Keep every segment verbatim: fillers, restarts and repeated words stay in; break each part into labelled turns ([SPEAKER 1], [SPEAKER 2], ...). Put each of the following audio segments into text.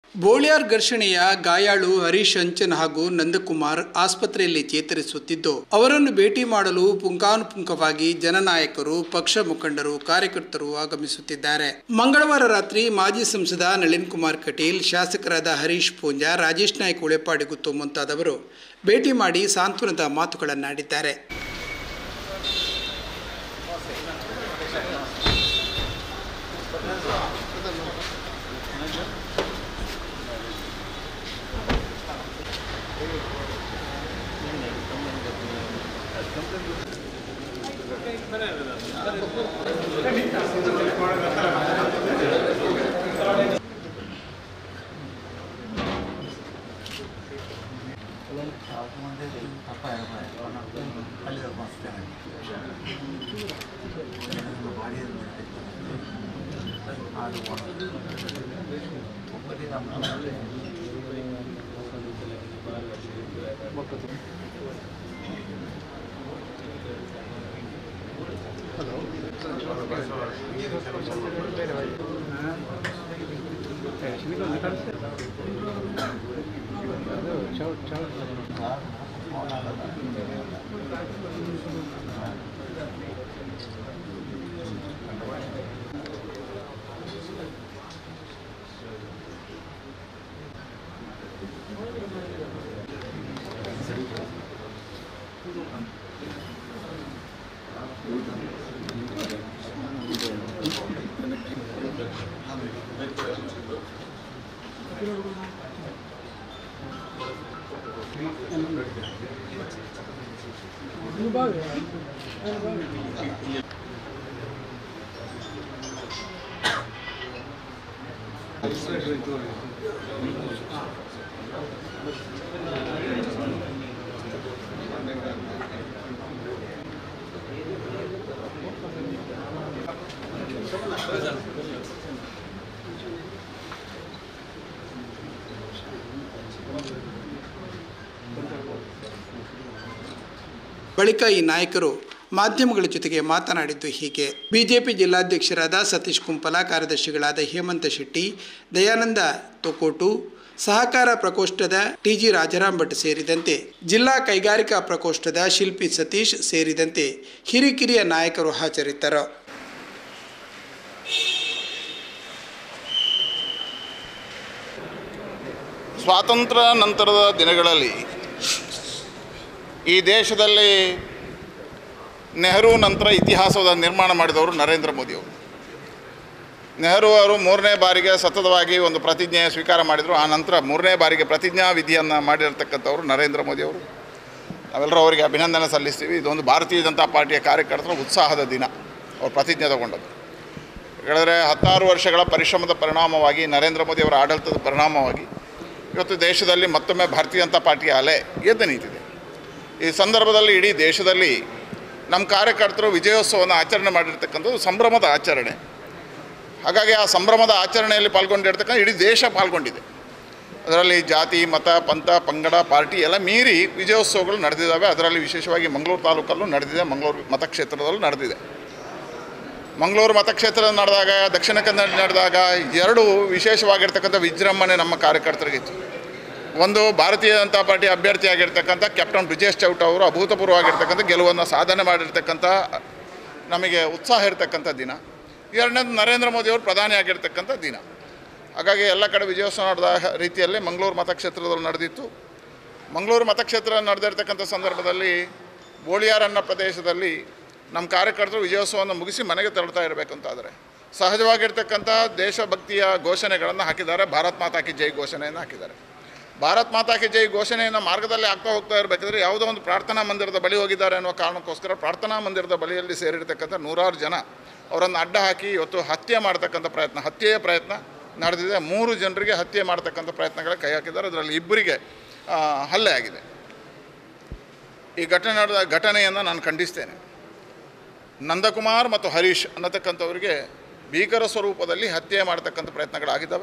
[SPEAKER 1] ಬೋಳ್ಯಾರ್ ಘರ್ಷಣೆಯ ಗಾಯಾಳು ಹರೀಶ್ ಅಂಚನ್ ಹಾಗೂ ನಂದಕುಮಾರ್ ಆಸ್ಪತ್ರೆಯಲ್ಲಿ ಚೇತರಿಸುತ್ತಿದ್ದು, ಅವರನ್ನು ಭೇಟಿ ಮಾಡಲು ಪುಂಖಾನುಪುಂಖವಾಗಿ ಜನನಾಯಕರು, ಪಕ್ಷ ಮುಖಂಡರು, ಕಾರ್ಯಕರ್ತರು ಆಗಮಿಸುತ್ತಿದ್ದಾರೆ. ಮಂಗಳವಾರ ರಾತ್ರಿ ಮಾಜಿ ಸಂಸದ ನಳಿನ್ ಕುಮಾರ್ ಕಟೀಲ್, ಶಾಸಕರಾದ ಹರೀಶ್ ಪೂಂಜಾ, ರಾಜೇಶ್ ನಾಯ್ಕ ಉಳೆಪಾಡಿಗುತ್ತು ಮುಂತಾದವರು ಭೇಟಿ ಮಾಡಿ ಸಾಂತ್ವನದ ಮಾತುಗಳನ್ನಾಡಿದ್ದಾರೆ. ಬಳಿಕ ಈ ನಾಯಕರು ಮಾಧ್ಯಮಗಳ ಜೊತೆಗೆ ಮಾತನಾಡಿದ್ದು ಹೀಗೆ. ಬಿಜೆಪಿ ಜಿಲ್ಲಾಧ್ಯಕ್ಷರಾದ ಸತೀಶ್ ಕುಂಪಲ, ಕಾರ್ಯದರ್ಶಿಗಳಾದ ಹೇಮಂತ ಶೆಟ್ಟಿ, ದಯಾನಂದ ತೊಕೋಟು, ಸಹಕಾರ ಪ್ರಕೋಷ್ಠದ ಟಿಜಿ ರಾಜಾರಾಮ್ ಭಟ್ ಸೇರಿದಂತೆ ಜಿಲ್ಲಾ ಕೈಗಾರಿಕಾ ಪ್ರಕೋಷ್ಠದ ಶಿಲ್ಪಿ ಸತೀಶ್ ಸೇರಿದಂತೆ ಹಿರಿಕಿರಿಯ ನಾಯಕರು ಹಾಜರಿದ್ದರು.
[SPEAKER 2] ಸ್ವಾತಂತ್ರ್ಯ ನಂತರದ ದಿನಗಳಲ್ಲಿ ಈ ದೇಶದಲ್ಲಿ ನೆಹರು ನಂತರ ಇತಿಹಾಸದ ನಿರ್ಮಾಣ ಮಾಡಿದವರು ನರೇಂದ್ರ ಮೋದಿಯವರು. ನೆಹರು ಅವರು ಮೂರನೇ ಬಾರಿಗೆ ಸತತವಾಗಿ ಒಂದು ಪ್ರತಿಜ್ಞೆ ಸ್ವೀಕಾರ ಮಾಡಿದರು. ಆ ನಂತರ ಮೂರನೇ ಬಾರಿಗೆ ಪ್ರತಿಜ್ಞಾ ವಿಧಿಯನ್ನು ಮಾಡಿರ್ತಕ್ಕಂಥವ್ರು ನರೇಂದ್ರ ಮೋದಿಯವರು. ನಾವೆಲ್ಲರೂ ಅವರಿಗೆ ಅಭಿನಂದನೆ ಸಲ್ಲಿಸ್ತೀವಿ. ಇದೊಂದು ಭಾರತೀಯ ಜನತಾ ಪಾರ್ಟಿಯ ಕಾರ್ಯಕರ್ತರ ಉತ್ಸಾಹದ ದಿನ, ಅವರು ಪ್ರತಿಜ್ಞೆ ತಗೊಂಡದ್ದು. ಹೇಳಿದ್ರೆ ಹತ್ತಾರು ವರ್ಷಗಳ ಪರಿಶ್ರಮದ ಪರಿಣಾಮವಾಗಿ, ನರೇಂದ್ರ ಮೋದಿಯವರ ಆಡಳಿತದ ಪರಿಣಾಮವಾಗಿ ಇವತ್ತು ದೇಶದಲ್ಲಿ ಮತ್ತೊಮ್ಮೆ ಭಾರತೀಯ ಜನತಾ ಪಾರ್ಟಿಯ ಅಲೆ ಎದ್ದು ನಿಂತಿದೆ. ಈ ಸಂದರ್ಭದಲ್ಲಿ ಇಡೀ ದೇಶದಲ್ಲಿ ನಮ್ಮ ಕಾರ್ಯಕರ್ತರು ವಿಜಯೋತ್ಸವವನ್ನು ಆಚರಣೆ ಮಾಡಿರ್ತಕ್ಕಂಥದ್ದು ಸಂಭ್ರಮದ ಆಚರಣೆ. ಹಾಗಾಗಿ ಆ ಸಂಭ್ರಮದ ಆಚರಣೆಯಲ್ಲಿ ಪಾಲ್ಗೊಂಡಿರ್ತಕ್ಕಂಥ ಇಡೀ ದೇಶ ಪಾಲ್ಗೊಂಡಿದೆ. ಅದರಲ್ಲಿ ಜಾತಿ, ಮತ, ಪಂಥ, ಪಂಗಡ, ಪಾರ್ಟಿ ಎಲ್ಲ ಮೀರಿ ವಿಜಯೋತ್ಸವಗಳು ನಡೆದಿದ್ದಾವೆ. ಅದರಲ್ಲಿ ವಿಶೇಷವಾಗಿ ಮಂಗಳೂರು ತಾಲೂಕಲ್ಲೂ ನಡೆದಿದೆ, ಮಂಗಳೂರು ಮತಕ್ಷೇತ್ರದಲ್ಲೂ ನಡೆದಿದೆ. ಮಂಗಳೂರು ಮತಕ್ಷೇತ್ರ ನಡೆದಾಗ, ದಕ್ಷಿಣ ಕನ್ನಡ ನಡೆದಾಗ ಎರಡು ವಿಶೇಷವಾಗಿರ್ತಕ್ಕಂಥ ವಿಜೃಂಭಣೆ ನಮ್ಮ ಕಾರ್ಯಕರ್ತರಿಗಿತ್ತು. ಒಂದು, ಭಾರತೀಯ ಜನತಾ ಪಾರ್ಟಿ ಅಭ್ಯರ್ಥಿಯಾಗಿರ್ತಕ್ಕಂಥ ಕ್ಯಾಪ್ಟನ್ ಬ್ರಿಜೇಶ್ ಚೌಟ ಅವರು ಅಭೂತಪೂರ್ವವಾಗಿರ್ತಕ್ಕಂಥ ಗೆಲುವನ್ನು ಸಾಧನೆ ಮಾಡಿರ್ತಕ್ಕಂಥ ನಮಗೆ ಉತ್ಸಾಹ ಇರತಕ್ಕಂಥ ದಿನ. ಎರಡನೇದು, ನರೇಂದ್ರ ಮೋದಿಯವರು ಪ್ರಧಾನಿ ಆಗಿರ್ತಕ್ಕಂಥ ದಿನ. ಹಾಗಾಗಿ ಎಲ್ಲ ಕಡೆ ವಿಜಯೋತ್ಸವ ನಡೆದ ರೀತಿಯಲ್ಲಿ ಮಂಗಳೂರು ಮತಕ್ಷೇತ್ರದಲ್ಲಿ ನಡೆದಿತ್ತು. ಮಂಗಳೂರು ಮತಕ್ಷೇತ್ರ ನಡೆದಿರ್ತಕ್ಕಂಥ ಸಂದರ್ಭದಲ್ಲಿ ಬೋಳಿಯಾರ್ ಅನ್ನೋ ಪ್ರದೇಶದಲ್ಲಿ ನಮ್ಮ ಕಾರ್ಯಕರ್ತರು ವಿಜಯೋತ್ಸವವನ್ನು ಮುಗಿಸಿ ಮನೆಗೆ ತೆರಳ್ತಾ ಇರಬೇಕಂತಾದರೆ ಸಹಜವಾಗಿರ್ತಕ್ಕಂಥ ದೇಶಭಕ್ತಿಯ ಘೋಷಣೆಗಳನ್ನು ಹಾಕಿದ್ದಾರೆ. ಭಾರತ್ ಮಾತಾ ಕಿ ಜೈ ಘೋಷಣೆಯನ್ನು ಹಾಕಿದ್ದಾರೆ. ಭಾರತ್ ಮಾತಾ ಕಿ ಜೈ ಘೋಷಣೆಯನ್ನು ಮಾರ್ಗದಲ್ಲಿ ಆಗ್ತಾ ಹೋಗ್ತಾ ಇರಬೇಕಾದ್ರೆ ಯಾವುದೋ ಒಂದು ಪ್ರಾರ್ಥನಾ ಮಂದಿರದ ಬಳಿ ಹೋಗಿದ್ದಾರೆ ಅನ್ನೋ ಕಾರಣಕ್ಕೋಸ್ಕರ ಪ್ರಾರ್ಥನಾ ಮಂದಿರದ ಬಳಿಯಲ್ಲಿ ಸೇರಿರ್ತಕ್ಕಂಥ ನೂರಾರು ಜನ ಅವರನ್ನು ಅಡ್ಡ ಹಾಕಿ ಇವತ್ತು ಹತ್ಯೆ ಮಾಡ್ತಕ್ಕಂಥ ಪ್ರಯತ್ನ ಹತ್ಯೆಯ ಪ್ರಯತ್ನ ನಡೆದಿದೆ. ಮೂರು ಜನರಿಗೆ ಹತ್ಯೆ ಮಾಡ್ತಕ್ಕಂಥ ಪ್ರಯತ್ನಗಳ ಕೈ ಹಾಕಿದ್ದಾರೆ. ಅದರಲ್ಲಿ ಇಬ್ಬರಿಗೆ ಹಲ್ಲೆ ಆಗಿದೆ. ಈ ಘಟನೆ ನಡೆದ ಘಟನೆಯನ್ನು ನಾನು ಖಂಡಿಸ್ತೇನೆ. ನಂದಕುಮಾರ್ ಮತ್ತು ಹರೀಶ್ ಅನ್ನತಕ್ಕಂಥವರಿಗೆ ಭೀಕರ ಸ್ವರೂಪದಲ್ಲಿ ಹತ್ಯೆ ಮಾಡ್ತಕ್ಕಂಥ ಪ್ರಯತ್ನಗಳಾಗಿದ್ದಾವೆ.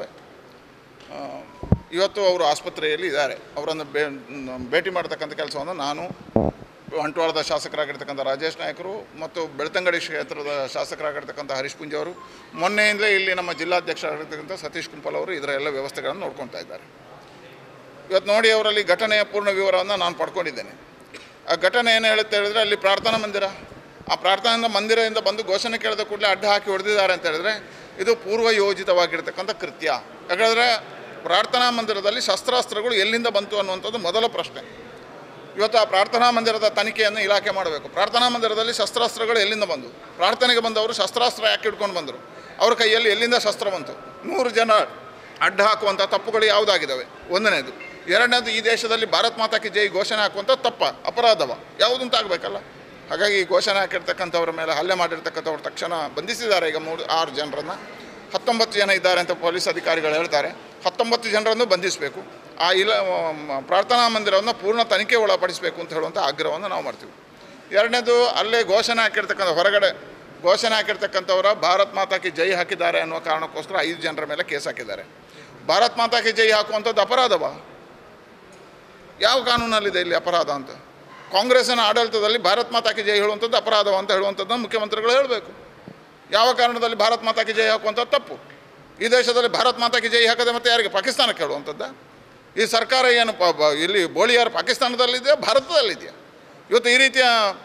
[SPEAKER 2] ಇವತ್ತು ಅವರು ಆಸ್ಪತ್ರೆಯಲ್ಲಿ ಇದ್ದಾರೆ. ಅವರನ್ನು ಭೇಟಿ ಮಾಡ್ತಕ್ಕಂಥ ಕೆಲಸವನ್ನು ನಾನು ಬಂಟ್ವಾಳದ ಶಾಸಕರಾಗಿರ್ತಕ್ಕಂಥ ರಾಜೇಶ್ ನಾಯಕರು ಮತ್ತು ಬೆಳ್ತಂಗಡಿ ಕ್ಷೇತ್ರದ ಶಾಸಕರಾಗಿರ್ತಕ್ಕಂಥ ಹರೀಶ್ ಪುಂಜ ಅವರು, ಮೊನ್ನೆಯಿಂದಲೇ ಇಲ್ಲಿ ನಮ್ಮ ಜಿಲ್ಲಾಧ್ಯಕ್ಷರಾಗಿರ್ತಕ್ಕಂಥ ಸತೀಶ್ ಕುಂಪಲ್ ಅವರು ಇದರ ಎಲ್ಲ ವ್ಯವಸ್ಥೆಗಳನ್ನು ನೋಡ್ಕೊಳ್ತಾ ಇದ್ದಾರೆ. ಇವತ್ತು ನೋಡಿ, ಅವರಲ್ಲಿ ಘಟನೆಯ ಪೂರ್ಣ ವಿವರವನ್ನು ನಾನು ಪಡ್ಕೊಂಡಿದ್ದೇನೆ. ಆ ಘಟನೆ ಏನು ಹೇಳುತ್ತೆ ಹೇಳಿದ್ರೆ, ಅಲ್ಲಿ ಪ್ರಾರ್ಥನಾ ಮಂದಿರ, ಆ ಪ್ರಾರ್ಥನಾ ಮಂದಿರದಿಂದ ಬಂದು ಘೋಷಣೆ ಕೇಳಿದ ಕೂಡಲೇ ಅಡ್ಡ ಹಾಕಿ ಹೊಡೆದಿದ್ದಾರೆ ಅಂತ ಹೇಳಿದ್ರೆ ಇದು ಪೂರ್ವ ಯೋಜಿತವಾಗಿರ್ತಕ್ಕಂಥ ಕೃತ್ಯ. ಯಾಕಂದರೆ ಪ್ರಾರ್ಥನಾ ಮಂದಿರದಲ್ಲಿ ಶಸ್ತ್ರಾಸ್ತ್ರಗಳು ಎಲ್ಲಿಂದ ಬಂತು ಅನ್ನುವಂಥದ್ದು ಮೊದಲ ಪ್ರಶ್ನೆ. ಇವತ್ತು ಆ ಪ್ರಾರ್ಥನಾ ಮಂದಿರದ ತನಿಖೆಯನ್ನು ಇಲಾಖೆ ಮಾಡಬೇಕು. ಪ್ರಾರ್ಥನಾ ಮಂದಿರದಲ್ಲಿ ಶಸ್ತ್ರಾಸ್ತ್ರಗಳು ಎಲ್ಲಿಂದ ಬಂದು, ಪ್ರಾರ್ಥನೆಗೆ ಬಂದವರು ಶಸ್ತ್ರಾಸ್ತ್ರ ಯಾಕೆ ಹಿಡ್ಕೊಂಡು ಬಂದರು, ಅವ್ರ ಕೈಯಲ್ಲಿ ಎಲ್ಲಿಂದ ಶಸ್ತ್ರ ಬಂತು, ನೂರು ಜನ ಅಡ್ಡ ಹಾಕುವಂಥ ತಪ್ಪುಗಳು ಯಾವುದಾಗಿದ್ದಾವೆ, ಒಂದನೇದು. ಎರಡನೇದು, ಈ ದೇಶದಲ್ಲಿ ಭಾರತ್ ಮಾತಾ ಕಿ ಜೈ ಘೋಷಣೆ ಹಾಕುವಂಥ ತಪ್ಪ, ಅಪರಾಧವ, ಯಾವುದಂತ ಆಗಬೇಕಲ್ಲ. ಹಾಗಾಗಿ ಈ ಘೋಷಣೆ ಹಾಕಿರ್ತಕ್ಕಂಥವ್ರ ಮೇಲೆ ಹಲ್ಲೆ ಮಾಡಿರ್ತಕ್ಕಂಥವ್ರು ತಕ್ಷಣ ಬಂಧಿಸಿದ್ದಾರೆ. ಈಗ ಮೂರು ಆರು ಜನರನ್ನು, ಹತ್ತೊಂಬತ್ತು ಜನ ಇದ್ದಾರೆ ಅಂತ ಪೊಲೀಸ್ ಅಧಿಕಾರಿಗಳು ಹೇಳ್ತಾರೆ. ಹತ್ತೊಂಬತ್ತು ಜನರನ್ನು ಬಂಧಿಸಬೇಕು. ಆ ಇಲ್ಲ ಪ್ರಾರ್ಥನಾ ಮಂದಿರವನ್ನು ಪೂರ್ಣ ತನಿಖೆ ಒಳಪಡಿಸಬೇಕು ಅಂತ ಹೇಳುವಂಥ ಆಗ್ರಹವನ್ನು ನಾವು ಮಾಡ್ತೀವಿ. ಎರಡನೇದು, ಅಲ್ಲೇ ಘೋಷಣೆ ಹಾಕಿರ್ತಕ್ಕಂಥ ಹೊರಗಡೆ ಘೋಷಣೆ ಹಾಕಿರ್ತಕ್ಕಂಥವರ ಭಾರತ್ ಮಾತಾ ಕಿ ಜೈ ಹಾಕಿದ್ದಾರೆ ಅನ್ನೋ ಕಾರಣಕ್ಕೋಸ್ಕರ ಐದು ಜನರ ಮೇಲೆ ಕೇಸ್ ಹಾಕಿದ್ದಾರೆ. ಭಾರತ್ ಮಾತಾ ಕಿ ಜೈ ಹಾಕುವಂಥದ್ದು ಅಪರಾಧವ? ಯಾವ ಕಾನೂನಲ್ಲಿದೆ ಇಲ್ಲಿ ಅಪರಾಧ ಅಂತ? ಕಾಂಗ್ರೆಸ್ಸಿನ ಆಡಳಿತದಲ್ಲಿ ಭಾರತ್ ಮಾತಾ ಕಿ ಜೈ ಹೇಳುವಂಥದ್ದು ಅಪರಾಧವ ಅಂತ ಹೇಳುವಂಥದ್ದನ್ನು ಮುಖ್ಯಮಂತ್ರಿಗಳು ಹೇಳಬೇಕು. ಯಾವ ಕಾರಣದಲ್ಲಿ ಭಾರತ್ ಮಾತಾ ಕಿ ಜೈ ಹಾಕುವಂಥದ್ದು ತಪ್ಪು? ಈ ದೇಶದಲ್ಲಿ ಭಾರತ್ ಮಾತಾ ಕಿ ಜೈ ಹಾಕದೆ ಮತ್ತು ಯಾರಿಗೆ, ಪಾಕಿಸ್ತಾನಕ್ಕೆ ಹೇಳುವಂಥದ್ದು? ಈ ಸರ್ಕಾರ ಏನು ಇಲ್ಲಿ ಬೋಳಿಯಾರ್ ಪಾಕಿಸ್ತಾನದಲ್ಲಿದೆಯಾ, ಭಾರತದಲ್ಲಿದೆಯಾ? ಇವತ್ತು ಈ ರೀತಿಯ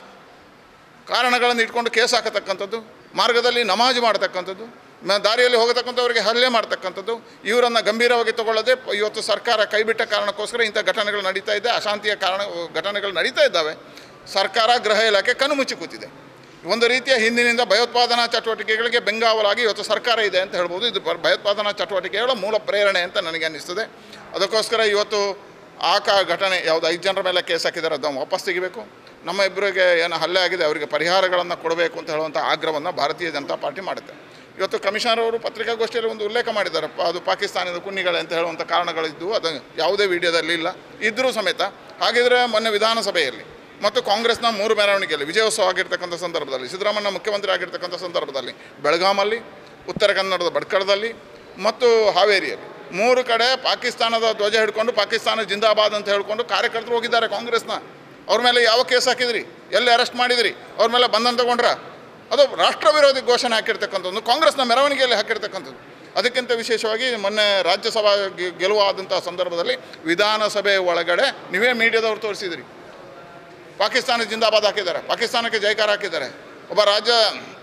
[SPEAKER 2] ಕಾರಣಗಳನ್ನು ಇಟ್ಕೊಂಡು ಕೇಸ್ ಹಾಕತಕ್ಕಂಥದ್ದು, ಮಾರ್ಗದಲ್ಲಿ ನಮಾಜ್ ಮಾಡ್ತಕ್ಕಂಥದ್ದು, ದಾರಿಯಲ್ಲಿ ಹೋಗತಕ್ಕಂಥವ್ರಿಗೆ ಹಲ್ಲೆ ಮಾಡ್ತಕ್ಕಂಥದ್ದು, ಇವರನ್ನು ಗಂಭೀರವಾಗಿ ತಗೊಳ್ಳದೆ ಇವತ್ತು ಸರ್ಕಾರ ಕೈಬಿಟ್ಟ ಕಾರಣಕ್ಕೋಸ್ಕರ ಇಂಥ ಘಟನೆಗಳು ನಡೀತಾ ಇದೆ, ಅಶಾಂತಿಯ ಕಾರಣ ಘಟನೆಗಳು ನಡೀತಾ ಇದ್ದಾವೆ. ಸರ್ಕಾರ, ಗೃಹ ಇಲಾಖೆ ಕಣ್ಣು ಮುಚ್ಚಿ ಕೂತಿದೆ. ಒಂದು ರೀತಿಯ ಹಿಂದಿನಿಂದ ಭಯೋತ್ಪಾದನಾ ಚಟುವಟಿಕೆಗಳಿಗೆ ಬೆಂಗಾವಲಾಗಿ ಇವತ್ತು ಸರ್ಕಾರ ಇದೆ ಅಂತ ಹೇಳ್ಬೋದು. ಇದು ಭಯೋತ್ಪಾದನಾ ಚಟುವಟಿಕೆಗಳ ಮೂಲ ಪ್ರೇರಣೆ ಅಂತ ನನಗೆ ಅನ್ನಿಸ್ತದೆ. ಅದಕ್ಕೋಸ್ಕರ ಇವತ್ತು ಆ ಕಾ ಘಟನೆ ಯಾವುದು ಐದು ಜನರ ಮೇಲೆ ಕೇಸ್ ಹಾಕಿದ್ದಾರೆ, ಅದನ್ನು ವಾಪಸ್ ತೆಗಿಬೇಕು. ನಮ್ಮ ಇಬ್ಬರಿಗೆ ಏನು ಹಲ್ಲೆ ಆಗಿದೆ ಅವರಿಗೆ ಪರಿಹಾರಗಳನ್ನು ಕೊಡಬೇಕು ಅಂತ ಹೇಳುವಂಥ ಆಗ್ರಹವನ್ನು ಭಾರತೀಯ ಜನತಾ ಪಾರ್ಟಿ ಮಾಡುತ್ತೆ. ಇವತ್ತು ಕಮಿಷನರ್ ಅವರು ಪತ್ರಿಕಾಗೋಷ್ಠಿಯಲ್ಲಿ ಒಂದು ಉಲ್ಲೇಖ ಮಾಡಿದ್ದಾರೆ, ಅದು ಪಾಕಿಸ್ತಾನದ ಕುನ್ನಿಗಳೇ ಅಂತ ಹೇಳುವಂಥ ಕಾರಣಗಳಿದ್ದು, ಅದು ಯಾವುದೇ ವಿಡಿಯೋದಲ್ಲಿ ಇಲ್ಲ ಇದ್ದರೂ ಸಮೇತ. ಹಾಗಿದ್ರೆ ಮೊನ್ನೆ ವಿಧಾನಸಭೆಯಲ್ಲಿ ಮತ್ತು ಕಾಂಗ್ರೆಸ್ನ ಮೂರು ಮೆರವಣಿಗೆಯಲ್ಲಿ ವಿಜಯೋತ್ಸವ ಆಗಿರ್ತಕ್ಕಂಥ ಸಂದರ್ಭದಲ್ಲಿ, ಸಿದ್ದರಾಮಯ್ಯ ಮುಖ್ಯಮಂತ್ರಿ ಆಗಿರ್ತಕ್ಕಂಥ ಸಂದರ್ಭದಲ್ಲಿ, ಬೆಳಗಾಮಲ್ಲಿ, ಉತ್ತರ ಕನ್ನಡದ ಭಟ್ಕಳದಲ್ಲಿ ಮತ್ತು ಹಾವೇರಿಯಲ್ಲಿ ಮೂರು ಕಡೆ ಪಾಕಿಸ್ತಾನದ ಧ್ವಜ ಹಿಡ್ಕೊಂಡು ಪಾಕಿಸ್ತಾನ ಜಿಂದಾಬಾದ್ ಅಂತ ಹೇಳ್ಕೊಂಡು ಕಾರ್ಯಕರ್ತರು ಹೋಗಿದ್ದಾರೆ ಕಾಂಗ್ರೆಸ್ನ. ಅವ್ರ ಮೇಲೆ ಯಾವ ಕೇಸ್ ಹಾಕಿದ್ರಿ, ಎಲ್ಲಿ ಅರೆಸ್ಟ್ ಮಾಡಿದಿರಿ, ಅವ್ರ ಮೇಲೆ ಬಂಧನ ತಗೊಂಡ್ರ? ಅದು ರಾಷ್ಟ್ರ ವಿರೋಧಿ ಘೋಷಣೆ ಹಾಕಿರ್ತಕ್ಕಂಥದ್ದು, ಕಾಂಗ್ರೆಸ್ನ ಮೆರವಣಿಗೆಯಲ್ಲಿ ಹಾಕಿರ್ತಕ್ಕಂಥದ್ದು. ಅದಕ್ಕಿಂತ ವಿಶೇಷವಾಗಿ ಮೊನ್ನೆ ರಾಜ್ಯಸಭಾ ಗೆಲುವಾದಂಥ ಸಂದರ್ಭದಲ್ಲಿ ವಿಧಾನಸಭೆ ಒಳಗಡೆ ನೀವೇ ಮೀಡಿಯಾದವ್ರು ತೋರಿಸಿದ್ರಿ, ಪಾಕಿಸ್ತಾನ ಜಿಂದಾಬಾದ್ ಹಾಕಿದ್ದಾರೆ, ಪಾಕಿಸ್ತಾನಕ್ಕೆ ಜೈಕಾರ ಹಾಕಿದ್ದಾರೆ. ಒಬ್ಬ ರಾಜ್ಯ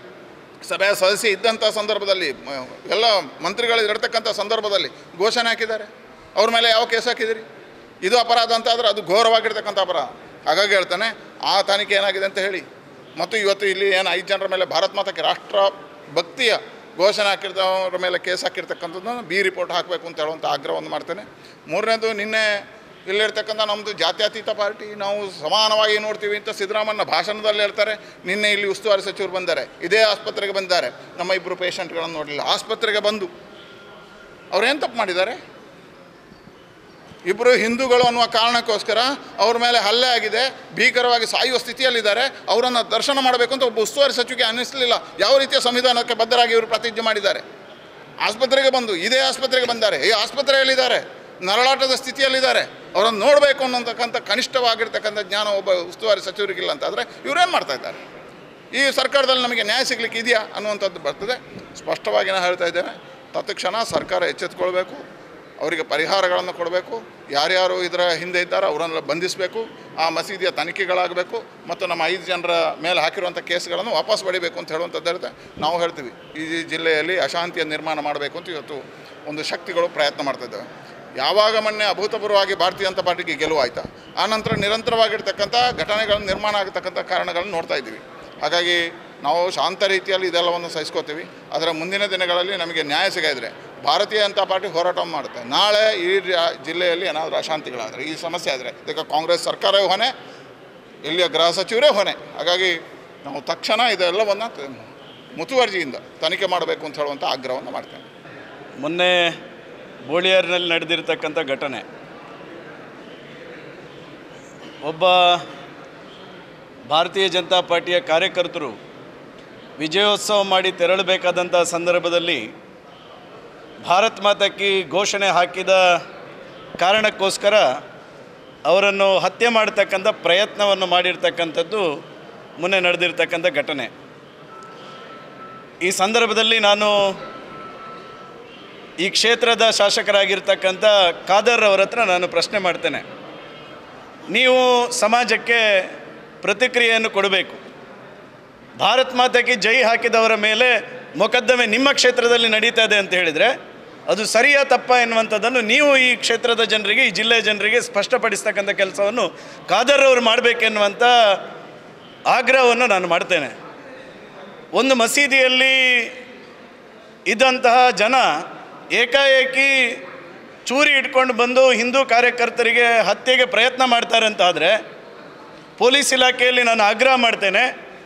[SPEAKER 2] ಸಭೆಯ ಸದಸ್ಯ ಇದ್ದಂಥ ಸಂದರ್ಭದಲ್ಲಿ, ಎಲ್ಲ ಮಂತ್ರಿಗಳು ಇರತಕ್ಕಂಥ ಸಂದರ್ಭದಲ್ಲಿ ಘೋಷಣೆ ಹಾಕಿದ್ದಾರೆ. ಅವ್ರ ಮೇಲೆ ಯಾವ ಕೇಸ್ ಹಾಕಿದಿರಿ? ಇದು ಅಪರಾಧ ಅಂತ ಆದರೆ ಅದು ಘೋರವಾಗಿರ್ತಕ್ಕಂಥ ಅಪರಾಧ. ಹಾಗಾಗಿ ಹೇಳ್ತಾನೆ, ಆ ತನಿಖೆ ಏನಾಗಿದೆ ಅಂತ ಹೇಳಿ. ಮತ್ತು ಇವತ್ತು ಇಲ್ಲಿ ಏನು ಐದು ಜನರ ಮೇಲೆ ಭಾರತ್ ಮಾತಾಕ್ಕೆ ರಾಷ್ಟ್ರ ಭಕ್ತಿಯ ಘೋಷಣೆ ಹಾಕಿರ್ತವ್ರ ಮೇಲೆ ಕೇಸ್ ಹಾಕಿರ್ತಕ್ಕಂಥದ್ದನ್ನು ಬಿ ರಿಪೋರ್ಟ್ ಹಾಕಬೇಕು ಅಂತ ಹೇಳುವಂಥ ಆಗ್ರಹವನ್ನು ಮಾಡ್ತೇನೆ. ಮೂರನೇದು, ನಿನ್ನೆ ಇಲ್ಲಿರ್ತಕ್ಕಂಥ ನಮ್ಮದು ಜಾತ್ಯತೀತ ಪಾರ್ಟಿ, ನಾವು ಸಮಾನವಾಗಿ ನೋಡ್ತೀವಿ ಅಂತ ಸಿದ್ದರಾಮಯ್ಯ ಭಾಷಣದಲ್ಲಿ ಹೇಳ್ತಾರೆ. ನಿನ್ನೆ ಇಲ್ಲಿ ಉಸ್ತುವಾರಿ ಸಚಿವರು ಬಂದ್ದಾರೆ, ಇದೇ ಆಸ್ಪತ್ರೆಗೆ ಬಂದಿದ್ದಾರೆ, ನಮ್ಮ ಇಬ್ಬರು ಪೇಷಂಟ್ಗಳನ್ನು ನೋಡಲಿಲ್ಲ. ಆಸ್ಪತ್ರೆಗೆ ಬಂದು ಅವ್ರೇನು ತಪ್ಪು ಮಾಡಿದ್ದಾರೆ? ಇಬ್ಬರು ಹಿಂದೂಗಳು ಅನ್ನುವ ಕಾರಣಕ್ಕೋಸ್ಕರ ಅವ್ರ ಮೇಲೆ ಹಲ್ಲೆ ಆಗಿದೆ, ಭೀಕರವಾಗಿ ಸಾಯುವ ಸ್ಥಿತಿಯಲ್ಲಿದ್ದಾರೆ. ಅವರನ್ನು ದರ್ಶನ ಮಾಡಬೇಕು ಅಂತ ಒಬ್ಬ ಉಸ್ತುವಾರಿ ಸಚಿವರಿಗೆ ಅನ್ನಿಸಲಿಲ್ಲ. ಯಾವ ರೀತಿಯ ಸಂವಿಧಾನಕ್ಕೆ ಬದ್ಧರಾಗಿ ಇವರು ಪ್ರತಿಜ್ಞೆ ಮಾಡಿದ್ದಾರೆ. ಆಸ್ಪತ್ರೆಗೆ ಬಂದು, ಇದೇ ಆಸ್ಪತ್ರೆಗೆ ಬಂದ್ದಾರೆ, ಈ ಆಸ್ಪತ್ರೆಯಲ್ಲಿದ್ದಾರೆ, ನರಳಾಟದ ಸ್ಥಿತಿಯಲ್ಲಿದ್ದಾರೆ, ಅವರನ್ನು ನೋಡಬೇಕು ಅನ್ನೋತಕ್ಕಂಥ ಕನಿಷ್ಠವಾಗಿರ್ತಕ್ಕಂಥ ಜ್ಞಾನ ಒಬ್ಬ ಉಸ್ತುವಾರಿ ಸಚಿವರಿಗಿಲ್ಲ ಅಂತಾದರೆ ಇವರೇನು ಮಾಡ್ತಾ ಇದ್ದಾರೆ? ಈ ಸರ್ಕಾರದಲ್ಲಿ ನಮಗೆ ನ್ಯಾಯ ಸಿಗಲಿಕ್ಕೆ ಇದೆಯಾ ಅನ್ನುವಂಥದ್ದು ಬರ್ತದೆ. ಸ್ಪಷ್ಟವಾಗಿ ನಾವು ಹೇಳ್ತಾ ಇದ್ದೇವೆ, ತತ್ಕ್ಷಣ ಸರ್ಕಾರ ಎಚ್ಚೆತ್ತುಕೊಳ್ಬೇಕು, ಅವರಿಗೆ ಪರಿಹಾರಗಳನ್ನು ಕೊಡಬೇಕು. ಯಾರ್ಯಾರು ಇದರ ಹಿಂದೆ ಇದ್ದಾರೋ ಅವರನ್ನೆಲ್ಲ ಬಂಧಿಸಬೇಕು. ಆ ಮಸೀದಿಯ ತನಿಖೆಗಳಾಗಬೇಕು ಮತ್ತು ನಮ್ಮ ಐದು ಜನರ ಮೇಲೆ ಹಾಕಿರುವಂಥ ಕೇಸ್ಗಳನ್ನು ವಾಪಸ್ ಪಡಿಬೇಕು ಅಂತ ಹೇಳುವಂಥದ್ದು ಇರುತ್ತೆ. ನಾವು ಹೇಳ್ತೀವಿ, ಈ ಜಿಲ್ಲೆಯಲ್ಲಿ ಅಶಾಂತಿಯ ನಿರ್ಮಾಣ ಮಾಡಬೇಕು ಅಂತ ಇವತ್ತು ಒಂದು ಶಕ್ತಿಗಳು ಪ್ರಯತ್ನ ಮಾಡ್ತಾಯಿದ್ದಾವೆ. ಯಾವಾಗ ಮೊನ್ನೆ ಅಭೂತಪೂರ್ವವಾಗಿ ಭಾರತೀಯ ಜನತಾ ಪಾರ್ಟಿಗೆ ಗೆಲುವಾಯಿತಾ, ಆನಂತರ ನಿರಂತರವಾಗಿರ್ತಕ್ಕಂಥ ಘಟನೆಗಳನ್ನು ನಿರ್ಮಾಣ ಆಗತಕ್ಕಂಥ ಕಾರಣಗಳನ್ನು ನೋಡ್ತಾ ಇದ್ದೀವಿ. ಹಾಗಾಗಿ ನಾವು ಶಾಂತ ರೀತಿಯಲ್ಲಿ ಇದೆಲ್ಲವನ್ನು ಸಹಿಸ್ಕೋತೀವಿ. ಅದರ ಮುಂದಿನ ದಿನಗಳಲ್ಲಿ ನಮಗೆ ನ್ಯಾಯ ಸಿಗದಿದ್ರೆ ಭಾರತೀಯ ಜನತಾ ಪಾರ್ಟಿ ಹೋರಾಟ ಮಾಡುತ್ತೆ. ನಾಳೆ ಈ ಜಿಲ್ಲೆಯಲ್ಲಿ ಏನಾದರೂ ಅಶಾಂತಿಗಳಾದರೆ, ಈ ಸಮಸ್ಯೆ ಆದರೆ ಇದಕ್ಕೆ ಕಾಂಗ್ರೆಸ್ ಸರ್ಕಾರವೇ ಹೊಣೆ, ಇಲ್ಲಿಯ ಗೃಹ ಸಚಿವರೇ ಹೊಣೆ. ಹಾಗಾಗಿ ನಾವು ತಕ್ಷಣ ಇದೆಲ್ಲವನ್ನು ಮುತುವರ್ಜಿಯಿಂದ ತನಿಖೆ ಮಾಡಬೇಕು ಅಂತ ಹೇಳುವಂಥ ಆಗ್ರಹವನ್ನು ಮಾಡ್ತೇನೆ.
[SPEAKER 3] ಮೊನ್ನೆ ಬೋಳಿಯಾರಿನಲ್ಲಿ ನಡೆದಿರ್ತಕ್ಕಂಥ ಘಟನೆ, ಒಬ್ಬ ಭಾರತೀಯ ಜನತಾ ಪಾರ್ಟಿಯ ಕಾರ್ಯಕರ್ತರು ವಿಜಯೋತ್ಸವ ಮಾಡಿ ತೆರಳಬೇಕಾದಂಥ ಸಂದರ್ಭದಲ್ಲಿ ಭಾರತ್ ಮಾತಾ ಕಿ ಘೋಷಣೆ ಹಾಕಿದ ಕಾರಣಕ್ಕೋಸ್ಕರ ಅವರನ್ನು ಹತ್ಯೆ ಮಾಡತಕ್ಕಂಥ ಪ್ರಯತ್ನವನ್ನು ಮಾಡಿರ್ತಕ್ಕಂಥದ್ದು ಮೊನ್ನೆ ನಡೆದಿರ್ತಕ್ಕಂಥ ಘಟನೆ. ಈ ಸಂದರ್ಭದಲ್ಲಿ ನಾನು ಈ ಕ್ಷೇತ್ರದ ಶಾಸಕರಾಗಿರ್ತಕ್ಕಂಥ ಖಾದರ್ ಅವರ ಹತ್ರ ನಾನು ಪ್ರಶ್ನೆ ಮಾಡ್ತೇನೆ. ನೀವು ಸಮಾಜಕ್ಕೆ ಪ್ರತಿಕ್ರಿಯೆಯನ್ನು ಕೊಡಬೇಕು. ಭಾರತ್ ಮಾತೆಗೆ ಜೈ ಹಾಕಿದವರ ಮೇಲೆ ಮೊಕದ್ದಮೆ ನಿಮ್ಮ ಕ್ಷೇತ್ರದಲ್ಲಿ ನಡೀತಾ ಇದೆ ಅಂತ ಹೇಳಿದರೆ ಅದು ಸರಿಯಾ ತಪ್ಪ ಎನ್ನುವಂಥದ್ದನ್ನು ನೀವು ಈ ಕ್ಷೇತ್ರದ ಜನರಿಗೆ, ಈ ಜಿಲ್ಲೆಯ ಜನರಿಗೆ ಸ್ಪಷ್ಟಪಡಿಸ್ತಕ್ಕಂಥ ಕೆಲಸವನ್ನು ಖಾದರ್ ಅವರು ಮಾಡಬೇಕೆನ್ನುವಂಥ ಆಗ್ರಹವನ್ನು ನಾನು ಮಾಡ್ತೇನೆ. ಒಂದು ಮಸೀದಿಯಲ್ಲಿ ಇದ್ದಂತಹ ಜನ ಏಕಾಏಕಿ ಚೂರಿ ಇಟ್ಕೊಂಡು ಬಂದು ಹಿಂದೂ ಕಾರ್ಯಕರ್ತರಿಗೆ ಹತ್ಯೆಗೆ ಪ್ರಯತ್ನ ಮಾಡ್ತಾರೆ ಅಂತಾದರೆ ಪೊಲೀಸ್ ಇಲಾಖೆಯಲ್ಲಿ ನಾನು ಆಗ್ರಹ ಮಾಡ್ತೇನೆ.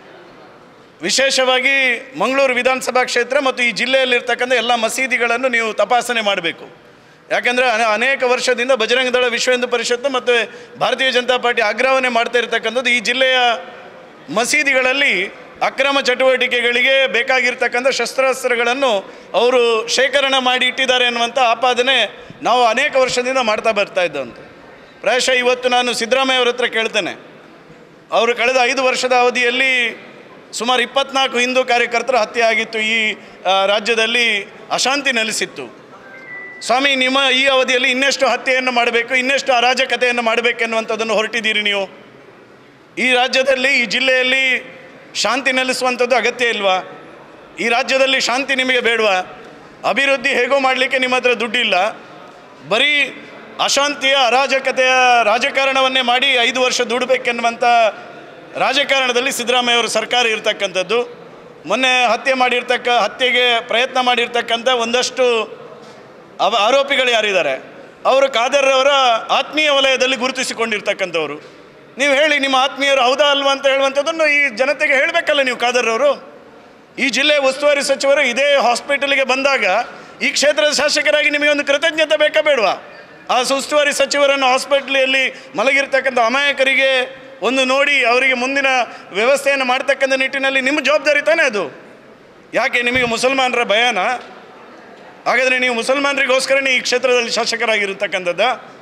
[SPEAKER 3] ವಿಶೇಷವಾಗಿ ಮಂಗಳೂರು ವಿಧಾನಸಭಾ ಕ್ಷೇತ್ರ ಮತ್ತು ಈ ಜಿಲ್ಲೆಯಲ್ಲಿರ್ತಕ್ಕಂಥ ಎಲ್ಲ ಮಸೀದಿಗಳನ್ನು ನೀವು ತಪಾಸಣೆ ಮಾಡಬೇಕು. ಯಾಕೆಂದರೆ ಅನೇಕ ವರ್ಷದಿಂದ ಬಜರಂಗ ದಳ, ವಿಶ್ವ ಹಿಂದೂ ಪರಿಷತ್ತು ಮತ್ತು ಭಾರತೀಯ ಜನತಾ ಪಾರ್ಟಿ ಆಗ್ರಹವನ್ನೇ ಮಾಡ್ತಾ ಇರ್ತಕ್ಕಂಥದ್ದು ಈ ಜಿಲ್ಲೆಯ ಮಸೀದಿಗಳಲ್ಲಿ ಅಕ್ರಮ ಚಟುವಟಿಕೆಗಳಿಗೆ ಬೇಕಾಗಿರ್ತಕ್ಕಂಥ ಶಸ್ತ್ರಾಸ್ತ್ರಗಳನ್ನು ಅವರು ಶೇಖರಣೆ ಮಾಡಿ ಇಟ್ಟಿದ್ದಾರೆ ಅನ್ನುವಂಥ ಆಪಾದನೆ ನಾವು ಅನೇಕ ವರ್ಷದಿಂದ ಮಾಡ್ತಾ ಬರ್ತಾ ಇದ್ದಂಥ. ಪ್ರಾಯಶಃ ಇವತ್ತು ನಾನು ಸಿದ್ದರಾಮಯ್ಯ ಅವರ ಹತ್ರ ಕೇಳ್ತೇನೆ. ಅವರು ಕಳೆದ ಐದು ವರ್ಷದ ಅವಧಿಯಲ್ಲಿ ಸುಮಾರು ಇಪ್ಪತ್ನಾಲ್ಕು ಹಿಂದೂ ಕಾರ್ಯಕರ್ತರ ಹತ್ಯೆ ಆಗಿತ್ತು. ಈ ರಾಜ್ಯದಲ್ಲಿ ಅಶಾಂತಿ ನೆಲೆಸಿತ್ತು. ಸ್ವಾಮಿ, ನಿಮ್ಮ ಈ ಅವಧಿಯಲ್ಲಿ ಇನ್ನೆಷ್ಟು ಹತ್ಯೆಯನ್ನು ಮಾಡಬೇಕು, ಇನ್ನೆಷ್ಟು ಅರಾಜಕತೆಯನ್ನು ಮಾಡಬೇಕೆನ್ನುವಂಥದ್ದನ್ನು ಹೊರಟಿದ್ದೀರಿ ನೀವು. ಈ ರಾಜ್ಯದಲ್ಲಿ, ಈ ಜಿಲ್ಲೆಯಲ್ಲಿ ಶಾಂತಿ ನೆಲೆಸುವಂಥದ್ದು ಅಗತ್ಯ ಇಲ್ವಾ? ಈ ರಾಜ್ಯದಲ್ಲಿ ಶಾಂತಿ ನಿಮಗೆ ಬೇಡವಾ? ಅಭಿವೃದ್ಧಿ ಹೇಗೋ ಮಾಡಲಿಕ್ಕೆ ನಿಮ್ಮ ಹತ್ರ ದುಡ್ಡಿಲ್ಲ. ಬರೀ ಅಶಾಂತಿಯ, ಅರಾಜಕತೆಯ ರಾಜಕಾರಣವನ್ನೇ ಮಾಡಿ ಐದು ವರ್ಷ ದುಡಬೇಕೆನ್ನುವಂಥ ರಾಜಕಾರಣದಲ್ಲಿ ಸಿದ್ದರಾಮಯ್ಯ ಅವರ ಸರ್ಕಾರ ಇರ್ತಕ್ಕಂಥದ್ದು. ಮೊನ್ನೆ ಹತ್ಯೆ ಮಾಡಿರ್ತಕ್ಕ ಹತ್ಯೆಗೆ ಪ್ರಯತ್ನ ಮಾಡಿರ್ತಕ್ಕಂಥ ಒಂದಷ್ಟು ಅವ ಆರೋಪಿಗಳು ಯಾರಿದ್ದಾರೆ ಅವರು ಖಾದರ್ ಅವರ ಆತ್ಮೀಯ ವಲಯದಲ್ಲಿ ಗುರುತಿಸಿಕೊಂಡಿರ್ತಕ್ಕಂಥವ್ರು. ನೀವು ಹೇಳಿ, ನಿಮ್ಮ ಆತ್ಮೀಯರು ಹೌದಾ ಅಲ್ವಾ ಅಂತ ಹೇಳುವಂಥದ್ದನ್ನು ಈ ಜನತೆಗೆ ಹೇಳಬೇಕಲ್ಲ ನೀವು. ಖಾದರ್ ಅವರು ಈ ಜಿಲ್ಲೆಯ ಉಸ್ತುವಾರಿ ಸಚಿವರು ಇದೇ ಹಾಸ್ಪಿಟಲ್ಗೆ ಬಂದಾಗ ಈ ಕ್ಷೇತ್ರದ ಶಾಸಕರಾಗಿ ನಿಮಗೆ ಒಂದು ಕೃತಜ್ಞತೆ ಬೇಕಾ ಬೇಡವಾ? ಆ ಉಸ್ತುವಾರಿ ಸಚಿವರನ್ನು ಹಾಸ್ಪಿಟ್ಲಲ್ಲಿ ಮಲಗಿರ್ತಕ್ಕಂಥ ಅಮಾಯಕರಿಗೆ ಒಂದು ನೋಡಿ ಅವರಿಗೆ ಮುಂದಿನ ವ್ಯವಸ್ಥೆಯನ್ನು ಮಾಡ್ತಕ್ಕಂಥ ನಿಟ್ಟಿನಲ್ಲಿ ನಿಮ್ಮ ಜವಾಬ್ದಾರಿ ತಾನೇ ಅದು. ಯಾಕೆ ನಿಮಗೆ ಮುಸಲ್ಮಾನರ ಭಯನ? ಹಾಗಾದರೆ ನೀವು ಮುಸಲ್ಮಾನರಿಗೋಸ್ಕರನೇ ಈ ಕ್ಷೇತ್ರದಲ್ಲಿ ಶಾಸಕರಾಗಿರ್ತಕ್ಕಂಥದ್ದ?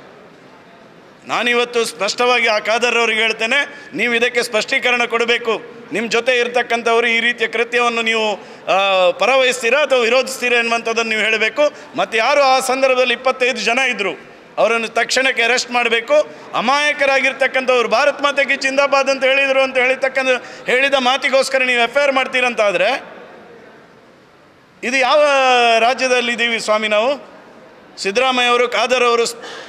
[SPEAKER 3] ನಾನಿವತ್ತು ಸ್ಪಷ್ಟವಾಗಿ ಆ ಖಾದರ್ ಅವರಿಗೆ ಹೇಳ್ತೇನೆ, ನೀವು ಇದಕ್ಕೆ ಸ್ಪಷ್ಟೀಕರಣ ಕೊಡಬೇಕು. ನಿಮ್ಮ ಜೊತೆ ಇರ್ತಕ್ಕಂಥವರು ಈ ರೀತಿಯ ಕೃತ್ಯವನ್ನು ನೀವು ಪರವಹಿಸ್ತೀರಾ ಅಥವಾ ವಿರೋಧಿಸ್ತೀರಾ ಎನ್ನುವಂಥದ್ದನ್ನು ನೀವು ಹೇಳಬೇಕು. ಮತ್ತು ಯಾರು ಆ ಸಂದರ್ಭದಲ್ಲಿ ಇಪ್ಪತ್ತೈದು ಜನ ಇದ್ದರು ಅವರನ್ನು ತಕ್ಷಣಕ್ಕೆ ಅರೆಸ್ಟ್ ಮಾಡಬೇಕು. ಅಮಾಯಕರಾಗಿರ್ತಕ್ಕಂಥವ್ರು ಭಾರತ್ ಮಾತೆಗೆ ಜಿಂದಾಬಾದ್ ಅಂತ ಹೇಳಿದರು ಅಂತ ಹೇಳಿರ್ತಕ್ಕಂಥ ಹೇಳಿದ ಮಾತಿಗೋಸ್ಕರ ನೀವು ಎಫ್ ಐ ಆರ್ ಮಾಡ್ತೀರಂತಾದರೆ ಇದು ಯಾವ ರಾಜ್ಯದಲ್ಲಿದ್ದೀವಿ ಸ್ವಾಮಿ ನಾವು? ಸಿದ್ದರಾಮಯ್ಯ ಅವರು, ಖಾದರ್ ಅವರು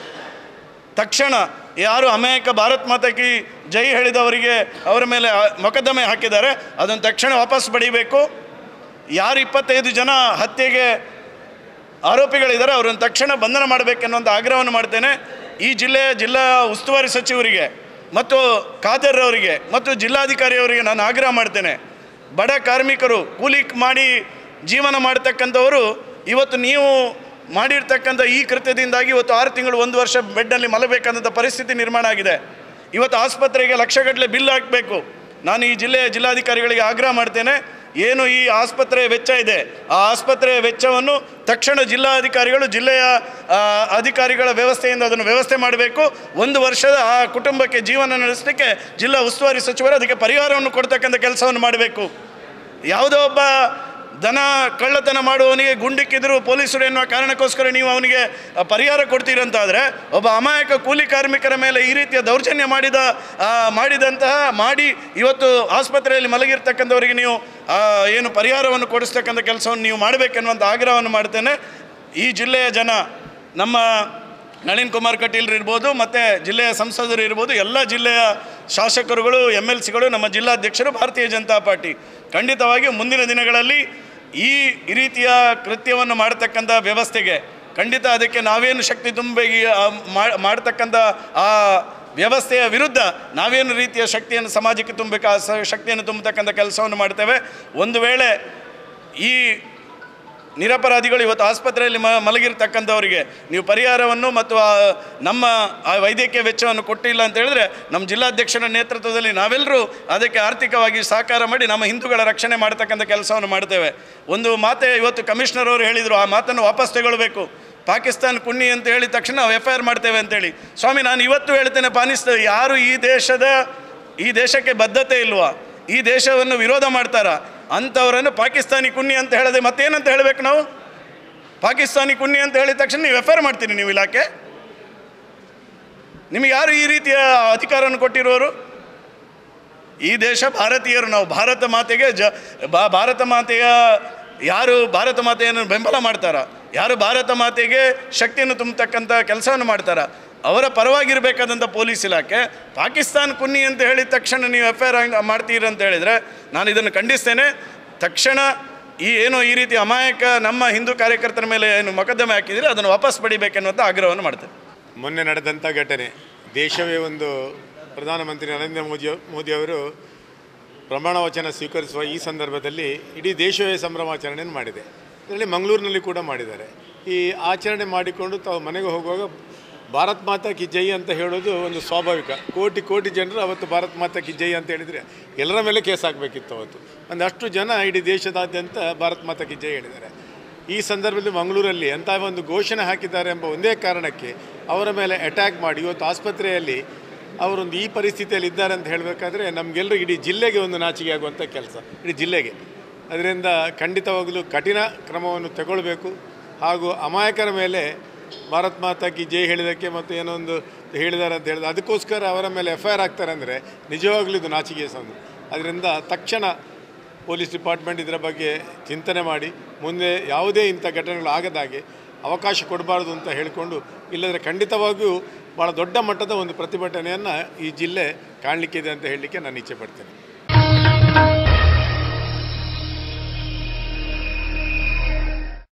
[SPEAKER 3] ತಕ್ಷಣ ಯಾರು ಅಮಾಯಕ ಭಾರತ್ ಮಾತೆಗೆ ಜೈ ಹೇಳಿದವರಿಗೆ ಅವರ ಮೇಲೆ ಮೊಕದ್ದಮೆ ಹಾಕಿದ್ದಾರೆ ಅದನ್ನು ತಕ್ಷಣ ವಾಪಸ್ ಪಡೀಬೇಕು. ಯಾರು ಇಪ್ಪತ್ತೈದು ಜನ ಹತ್ಯೆಗೆ ಆರೋಪಿಗಳಿದ್ದಾರೆ ಅವರನ್ನು ತಕ್ಷಣ ಬಂಧನ ಮಾಡಬೇಕೆನ್ನುವಂಥ ಆಗ್ರಹವನ್ನು ಮಾಡ್ತೇನೆ. ಈ ಜಿಲ್ಲೆಯ ಜಿಲ್ಲಾ ಉಸ್ತುವಾರಿ ಸಚಿವರಿಗೆ ಮತ್ತು ಖಾದರ್ ಅವರಿಗೆ ಮತ್ತು ಜಿಲ್ಲಾಧಿಕಾರಿಯವರಿಗೆ ನಾನು ಆಗ್ರಹ ಮಾಡ್ತೇನೆ. ಬಡ ಕಾರ್ಮಿಕರು ಕೂಲಿ ಮಾಡಿ ಜೀವನ ಮಾಡ್ತಕ್ಕಂಥವರು ಇವತ್ತು ನೀವು ಮಾಡಿರ್ತಕ್ಕಂಥ ಈ ಕೃತ್ಯದಿಂದಾಗಿ ಇವತ್ತು ಆರು ತಿಂಗಳು ಒಂದು ವರ್ಷ ಬೆಡ್ನಲ್ಲಿ ಮಲಗಬೇಕಂತ ಪರಿಸ್ಥಿತಿ ನಿರ್ಮಾಣ ಆಗಿದೆ. ಇವತ್ತು ಆಸ್ಪತ್ರೆಗೆ ಲಕ್ಷಗಟ್ಟಲೆ ಬಿಲ್ ಹಾಕಬೇಕು. ನಾನು ಈ ಜಿಲ್ಲೆಯ ಜಿಲ್ಲಾಧಿಕಾರಿಗಳಿಗೆ ಆಗ್ರಹ ಮಾಡ್ತೇನೆ, ಏನು ಈ ಆಸ್ಪತ್ರೆ ವೆಚ್ಚ ಇದೆ ಆ ಆಸ್ಪತ್ರೆಯ ವೆಚ್ಚವನ್ನು ತಕ್ಷಣ ಜಿಲ್ಲಾಧಿಕಾರಿಗಳು, ಜಿಲ್ಲೆಯ ಅಧಿಕಾರಿಗಳ ವ್ಯವಸ್ಥೆಯಿಂದ ಅದನ್ನು ವ್ಯವಸ್ಥೆ ಮಾಡಬೇಕು. ಒಂದು ವರ್ಷದ ಆ ಕುಟುಂಬಕ್ಕೆ ಜೀವನ ನಡೆಸಲಿಕ್ಕೆ ಜಿಲ್ಲಾ ಉಸ್ತುವಾರಿ ಸಚಿವರು ಅದಕ್ಕೆ ಪರಿಹಾರವನ್ನು ಕೊಡ್ತಕ್ಕಂಥ ಕೆಲಸವನ್ನು ಮಾಡಬೇಕು. ಯಾವುದೋ ಒಬ್ಬ ದನ ಕಳ್ಳತನ ಮಾಡುವವನಿಗೆ ಗುಂಡಿಕ್ಕಿದ್ರು ಪೊಲೀಸರು ಎನ್ನುವ ಕಾರಣಕ್ಕೋಸ್ಕರ ನೀವು ಅವನಿಗೆ ಪರಿಹಾರ ಕೊಡ್ತೀರಂತಾದರೆ, ಒಬ್ಬ ಅಮಾಯಕ ಕೂಲಿ ಕಾರ್ಮಿಕರ ಮೇಲೆ ಈ ರೀತಿಯ ದೌರ್ಜನ್ಯ ಮಾಡಿದ ಮಾಡಿದಂತಹ ಮಾಡಿ ಇವತ್ತು ಆಸ್ಪತ್ರೆಯಲ್ಲಿ ಮಲಗಿರ್ತಕ್ಕಂಥವರಿಗೆ ನೀವು ಏನು ಪರಿಹಾರವನ್ನು ಕೊಡಿಸ್ತಕ್ಕಂಥ ಕೆಲಸವನ್ನು ನೀವು ಮಾಡಬೇಕೆನ್ನುವಂಥ ಆಗ್ರಹವನ್ನು ಮಾಡ್ತೇನೆ. ಈ ಜಿಲ್ಲೆಯ ಜನ, ನಮ್ಮ ನಳಿನ್ ಕುಮಾರ್ ಕಟೀಲ್ ಇರ್ಬೋದು, ಮತ್ತು ಜಿಲ್ಲೆಯ ಸಂಸದರು ಇರ್ಬೋದು, ಎಲ್ಲ ಜಿಲ್ಲೆಯ ಶಾಸಕರುಗಳು, ಎಮ್ ಎಲ್ ಸಿಗಳು, ನಮ್ಮ ಜಿಲ್ಲಾಧ್ಯಕ್ಷರು, ಭಾರತೀಯ ಜನತಾ ಪಾರ್ಟಿ ಖಂಡಿತವಾಗಿ ಮುಂದಿನ ದಿನಗಳಲ್ಲಿ ಈ ರೀತಿಯ ಕೃತ್ಯವನ್ನು ಮಾಡತಕ್ಕಂಥ ವ್ಯವಸ್ಥೆಗೆ ಖಂಡಿತ ಅದಕ್ಕೆ ನಾವೇನು ಶಕ್ತಿ ತುಂಬಿ ಮಾಡ್ತಕ್ಕಂಥ ಆ ವ್ಯವಸ್ಥೆಯ ವಿರುದ್ಧ ನಾವೇನು ರೀತಿಯ ಶಕ್ತಿಯನ್ನು ಸಮಾಜಕ್ಕೆ ತುಂಬಬೇಕು ಆ ಶಕ್ತಿಯನ್ನು ತುಂಬತಕ್ಕಂಥ ಕೆಲಸವನ್ನು ಮಾಡ್ತೇವೆ. ಒಂದು ವೇಳೆ ಈ ನಿರಪರಾಧಿಗಳು ಇವತ್ತು ಆಸ್ಪತ್ರೆಯಲ್ಲಿ ಮ ಮಲಗಿರ್ತಕ್ಕಂಥವರಿಗೆ ನೀವು ಪರಿಹಾರವನ್ನು ಮತ್ತು ನಮ್ಮ ಆ ವೈದ್ಯಕೀಯ ವೆಚ್ಚವನ್ನು ಕೊಟ್ಟಿಲ್ಲ ಅಂತ ಹೇಳಿದ್ರೆ ನಮ್ಮ ಜಿಲ್ಲಾಧ್ಯಕ್ಷರ ನೇತೃತ್ವದಲ್ಲಿ ನಾವೆಲ್ಲರೂ ಅದಕ್ಕೆ ಆರ್ಥಿಕವಾಗಿ ಸಹಕಾರ ಮಾಡಿ ನಮ್ಮ ಹಿಂದೂಗಳ ರಕ್ಷಣೆ ಮಾಡ್ತಕ್ಕಂಥ ಕೆಲಸವನ್ನು ಮಾಡ್ತೇವೆ. ಒಂದು ಮಾತೆ ಇವತ್ತು ಕಮಿಷನರ್ ಅವರು ಹೇಳಿದರು, ಆ ಮಾತನ್ನು ವಾಪಸ್ ತಗೊಳ್ಬೇಕು. ಪಾಕಿಸ್ತಾನ ಕುನ್ನಿ ಅಂತ ಹೇಳಿದ ತಕ್ಷಣ ನಾವು ಎಫ್ ಐ ಆರ್ ಮಾಡ್ತೇವೆ ಅಂತೇಳಿ. ಸ್ವಾಮಿ, ನಾನು ಇವತ್ತು ಹೇಳ್ತೇನೆ, ಪಾನಿಸ್ತ ಯಾರು ಈ ದೇಶದ ಈ ದೇಶಕ್ಕೆ ಬದ್ಧತೆ ಇಲ್ವಾ, ಈ ದೇಶವನ್ನು ವಿರೋಧ ಮಾಡ್ತಾರ, ಅಂಥವರನ್ನು ಪಾಕಿಸ್ತಾನಿ ಕುನ್ನಿ ಅಂತ ಹೇಳಿದೆ ಮತ್ತೇನಂತ ಹೇಳಬೇಕು ನಾವು? ಪಾಕಿಸ್ತಾನಿ ಕುನ್ನಿ ಅಂತ ಹೇಳಿದ ತಕ್ಷಣ ನೀವು ಎಫ್ ಐ ಆರ್ ಮಾಡ್ತೀರಿ ನೀವು ಇಲಾಖೆ? ನಿಮಗೆ ಯಾರು ಈ ರೀತಿಯ ಅಧಿಕಾರವನ್ನು ಕೊಟ್ಟಿರೋರು? ಈ ದೇಶ ಭಾರತೀಯರು, ನಾವು ಭಾರತ ಮಾತೆಗೆ ಜ ಭಾರತ ಮಾತೆಯ ಯಾರು ಭಾರತ ಮಾತೆಯನ್ನು ಬೆಂಬಲ ಮಾಡ್ತಾರ, ಯಾರು ಭಾರತ ಮಾತೆಗೆ ಶಕ್ತಿಯನ್ನು ತುಂಬತಕ್ಕಂಥ ಕೆಲಸವನ್ನು ಮಾಡ್ತಾರ, ಅವರ ಪರವಾಗಿರಬೇಕಾದಂಥ ಪೊಲೀಸ್ ಇಲಾಖೆ ಪಾಕಿಸ್ತಾನ ಕುನ್ನಿ ಅಂತ ಹೇಳಿದ ತಕ್ಷಣ ನೀವು ಎಫ್ ಐ ಆರ್ ಮಾಡ್ತೀರಿ ಅಂತ ಹೇಳಿದರೆ ನಾನು ಇದನ್ನು ಖಂಡಿಸ್ತೇನೆ. ತಕ್ಷಣ ಈ ಏನೋ ಈ ರೀತಿ ಅಮಾಯಕ ನಮ್ಮ ಹಿಂದೂ ಕಾರ್ಯಕರ್ತರ ಮೇಲೆ ಏನು ಮೊಕದ್ದಮೆ ಹಾಕಿದರೆ ಅದನ್ನು ವಾಪಸ್ ಪಡಿಬೇಕೆನ್ನುವಂಥ ಆಗ್ರಹವನ್ನು ಮಾಡ್ತೇನೆ.
[SPEAKER 4] ಮೊನ್ನೆ ನಡೆದಂಥ ಘಟನೆ, ದೇಶವೇ ಒಂದು ಪ್ರಧಾನಮಂತ್ರಿ ನರೇಂದ್ರ ಮೋದಿ ಮೋದಿಯವರು ಪ್ರಮಾಣ ವಚನ ಸ್ವೀಕರಿಸುವ ಈ ಸಂದರ್ಭದಲ್ಲಿ ಇಡೀ ದೇಶವೇ ಸಂಭ್ರಮಾಚರಣೆಯನ್ನು ಮಾಡಿದೆ. ಇದರಲ್ಲಿ ಮಂಗಳೂರಿನಲ್ಲಿ ಕೂಡ ಮಾಡಿದ್ದಾರೆ. ಈ ಆಚರಣೆ ಮಾಡಿಕೊಂಡು ತಾವು ಮನೆಗೆ ಹೋಗುವಾಗ ಭಾರತ್ ಮಾತಾ ಕಿ ಜೈ ಅಂತ ಹೇಳೋದು ಒಂದು ಸ್ವಾಭಾವಿಕ. ಕೋಟಿ ಕೋಟಿ ಜನರು ಅವತ್ತು ಭಾರತ್ ಮಾತಾ ಕಿ ಜೈ ಅಂತ ಹೇಳಿದರೆ ಎಲ್ಲರ ಮೇಲೆ ಕೇಸ್ ಆಗಬೇಕಿತ್ತು. ಅವತ್ತು ಒಂದಷ್ಟು ಜನ ಇಡೀ ದೇಶದಾದ್ಯಂತ ಭಾರತ್ ಮಾತಾ ಕಿ ಜೈ ಹೇಳಿದ್ದಾರೆ. ಈ ಸಂದರ್ಭದಲ್ಲಿ ಮಂಗಳೂರಲ್ಲಿ ಅಂಥ ಒಂದು ಘೋಷಣೆ ಹಾಕಿದ್ದಾರೆ ಎಂಬ ಒಂದೇ ಕಾರಣಕ್ಕೆ ಅವರ ಮೇಲೆ ಅಟ್ಯಾಕ್ ಮಾಡಿ ಇವತ್ತು ಆಸ್ಪತ್ರೆಯಲ್ಲಿ ಅವರೊಂದು ಈ ಪರಿಸ್ಥಿತಿಯಲ್ಲಿ ಇದ್ದಾರೆ ಅಂತ ಹೇಳಬೇಕಾದ್ರೆ ನಮಗೆಲ್ಲರೂ ಇಡೀ ಜಿಲ್ಲೆಗೆ ಒಂದು ನಾಚಿಕೆ ಆಗುವಂಥ ಕೆಲಸ, ಇಡೀ ಜಿಲ್ಲೆಗೆ. ಅದರಿಂದ ಖಂಡಿತವಾಗಲೂ ಕಠಿಣ ಕ್ರಮವನ್ನು ತಗೊಳ್ಬೇಕು. ಹಾಗೂ ಅಮಾಯಕರ ಮೇಲೆ ಭಾರತ್ ಮಾತಾ ಕಿ ಜೈ ಹೇಳಿದ್ದಕ್ಕೆ ಮತ್ತು ಏನೋ ಒಂದು ಹೇಳಿದ್ದಾರೆ ಅಂತ ಹೇಳಿದ್ರೆ ಅದಕ್ಕೋಸ್ಕರ ಅವರ ಮೇಲೆ ಎಫ್ ಐ ಆರ್ ಆಗ್ತಾರೆ ಅಂದರೆ ನಿಜವಾಗ್ಲೂ ಇದು ನಾಚಿಕೆಯ ಸಂದು. ಅದರಿಂದ ತಕ್ಷಣ ಪೊಲೀಸ್ ಡಿಪಾರ್ಟ್ಮೆಂಟ್ ಇದರ ಬಗ್ಗೆ ಚಿಂತನೆ ಮಾಡಿ ಮುಂದೆ ಯಾವುದೇ ಇಂಥ ಘಟನೆಗಳು ಆಗದಾಗೆ ಅವಕಾಶ ಕೊಡಬಾರ್ದು ಅಂತ ಹೇಳಿಕೊಂಡು, ಇಲ್ಲದ್ರೆ ಖಂಡಿತವಾಗಿಯೂ ಭಾಳ ದೊಡ್ಡ ಮಟ್ಟದ ಒಂದು ಪ್ರತಿಭಟನೆಯನ್ನು ಈ ಜಿಲ್ಲೆ ಕಾಣಲಿಕ್ಕಿದೆ ಅಂತ ಹೇಳಲಿಕ್ಕೆ ನಾನು ಇಚ್ಛೆ ಪಡ್ತೇನೆ.